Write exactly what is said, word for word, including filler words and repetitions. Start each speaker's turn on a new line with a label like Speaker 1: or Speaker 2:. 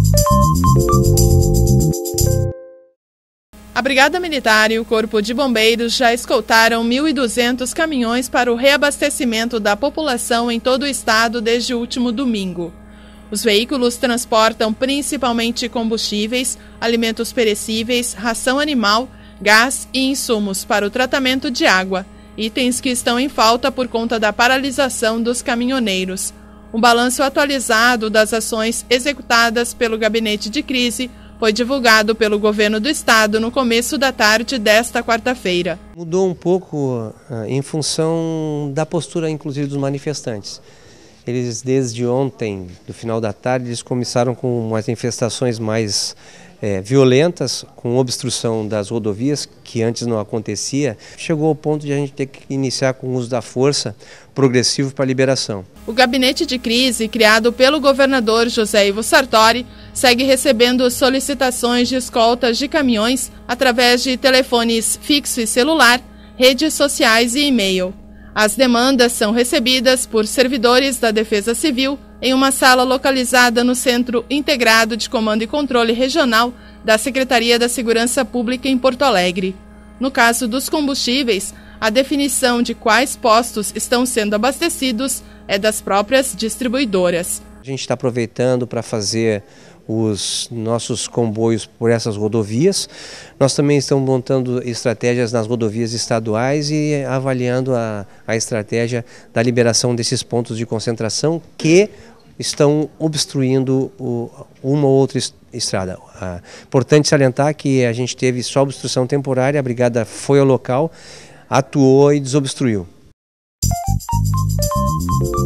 Speaker 1: A Brigada Militar e o Corpo de Bombeiros já escoltaram mil e duzentos caminhões para o reabastecimento da população em todo o estado desde o último domingo. Os veículos transportam principalmente combustíveis, alimentos perecíveis, ração animal, gás e insumos para o tratamento de água, itens que estão em falta por conta da paralisação dos caminhoneiros. Um balanço atualizado das ações executadas pelo Gabinete de Crise foi divulgado pelo governo do estado no começo da tarde desta quarta-feira.
Speaker 2: Mudou um pouco uh, em função da postura, inclusive, dos manifestantes. Eles, desde ontem, no final da tarde, eles começaram com umas manifestações mais é, violentas, com obstrução das rodovias, que antes não acontecia. Chegou ao ponto de a gente ter que iniciar com o uso da força progressivo para a liberação.
Speaker 1: O gabinete de crise, criado pelo governador José Ivo Sartori, segue recebendo solicitações de escoltas de caminhões através de telefones fixo e celular, redes sociais e e-mail. As demandas são recebidas por servidores da Defesa Civil em uma sala localizada no Centro Integrado de Comando e Controle Regional da Secretaria da Segurança Pública em Porto Alegre. No caso dos combustíveis, a definição de quais postos estão sendo abastecidos é das próprias distribuidoras.
Speaker 2: A gente está aproveitando para fazer os nossos comboios por essas rodovias. Nós também estamos montando estratégias nas rodovias estaduais e avaliando a, a estratégia da liberação desses pontos de concentração que estão obstruindo o, uma ou outra estrada. É importante salientar que a gente teve só obstrução temporária, a brigada foi ao local, atuou e desobstruiu.